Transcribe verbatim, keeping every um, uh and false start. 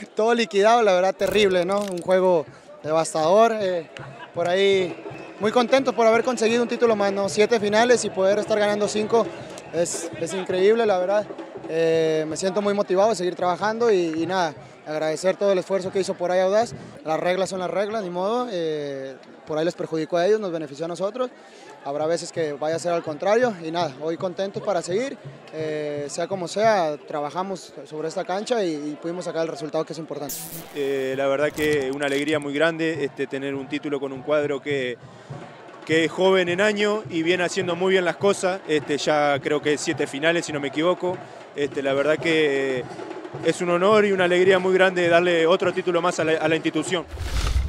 todo liquidado, la verdad terrible, ¿no? Un juego devastador, eh, por ahí muy contentos por haber conseguido un título más, ¿no? Siete finales y poder estar ganando cinco es, es increíble, la verdad. Eh, me siento muy motivado a seguir trabajando y, y nada, agradecer todo el esfuerzo que hizo por ahí Audaz. Las reglas son las reglas, ni modo, eh, por ahí les perjudicó a ellos, nos benefició a nosotros. Habrá veces que vaya a ser al contrario y nada, hoy contentos para seguir, eh, sea como sea, trabajamos sobre esta cancha y, y pudimos sacar el resultado que es importante. Eh, la verdad que una alegría muy grande este, tener un título con un cuadro que, que es joven en año y viene haciendo muy bien las cosas, este, ya creo que siete finales si no me equivoco, este, la verdad que es un honor y una alegría muy grande darle otro título más a la, a la institución.